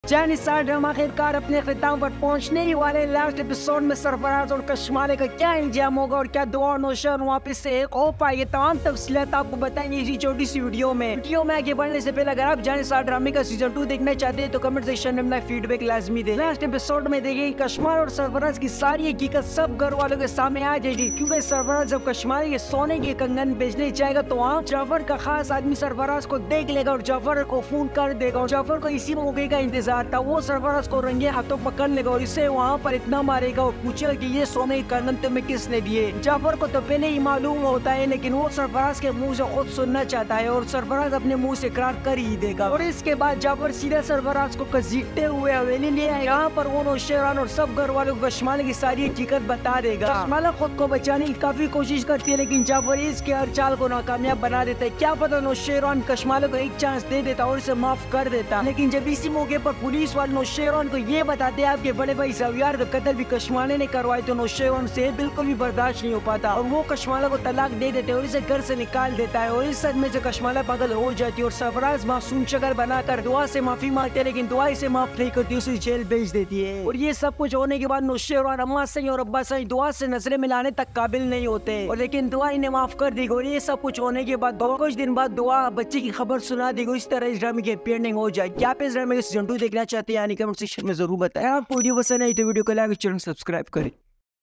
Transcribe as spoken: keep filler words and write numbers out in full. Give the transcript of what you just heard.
Jannisar drama आखिरकार अपने खिताब पर पहुंचने ही वाले। लास्ट एपिसोड में सरफराज और कश्माले का क्या इंजाम होगा और क्या दुआ और नौशर वापस से एक हो पाएगी, तमाम तफसीलात आपको बताएंगे इसी छोटी सी वीडियो में। वीडियो में आगे बढ़ने से पहले अगर आप जानिसार ड्रामे का सीजन टू देखना चाहते हैं तो कमेंट सेक्शन में अपना फीडबैक लाजमी दे। लास्ट एपिसोड में देखिए कश्माल और सरफराज की सारी हकीकत सब घर वालों के सामने आ जाएगी, क्योंकि सरफराज जब कश्माल के सोने के कंगन बेचने जाएगा तो वहाँ जाफर का खास आदमी सरफराज को देख लेगा और जाफर को फोन कर देगा और जाफर को इसी मौके का इंतजार था। वो सरफराज को रंगे हाथों पकड़ लेगा और इसे वहाँ पर इतना मारेगा और पूछेगा कि ये सोने के कंगन तुम्हें किसने दिए। जाफर को तो पहले ही मालूम होता है, लेकिन वो सरफराज के मुंह से खुद सुनना चाहता है और सरफराज अपने मुंह से इकरार कर ही देगा। और इसके बाद जाफर सीधा सरफराज को घसीटते हुए हवेली ले आएगा। यहाँ पर वो नौशेरान और सब घर वालों को कश्माल की सारी हकीकत बता देगा। कश्माल खुद को बचाने की काफी कोशिश करती है, लेकिन जाफर इसके हर चाल को नाकामयाब बना देता है। क्या पता नौशेरान कश्माल को एक चांस दे देता और इसे माफ कर देता, लेकिन जब इसी मौके पर पुलिस वाले नौशेरान को ये बताते हैं आपके बड़े भाई सवियार का कत्ल भी कश्माले ने करवाए, तो नौशेरान से बिल्कुल भी बर्दाश्त नहीं हो पाता और वो कश्माला को तलाक दे देते और इसे घर से निकाल देता है। और इस सदमे से कश्माला पागल हो जाती है और सरफराज मासूम शक्ल बनाकर दुआ से माफी मांगते हैं, लेकिन दुआ इसे माफ नहीं करती, उसे जेल भेज देती है। और ये सब कुछ होने के बाद नौशेरान अम्मा सही और अब्बा सही दुआ से नजरें मिलाने तक काबिल नहीं होते, और लेकिन दुआ इन्हें माफ कर दी। और ये सब कुछ होने के बाद कुछ दिन बाद दुआ बच्चे की खबर सुना दी। इस तरह इस ड्रामे की एंडिंग हो जाए। क्या आप इस ड्रामे का सीजन टू देखना चाहते हैं यानी कमेंट सेक्शन में जरूर बताएं। आपको वीडियो पसंद आई तो वीडियो को लाइक और चैनल सब्सक्राइब करें।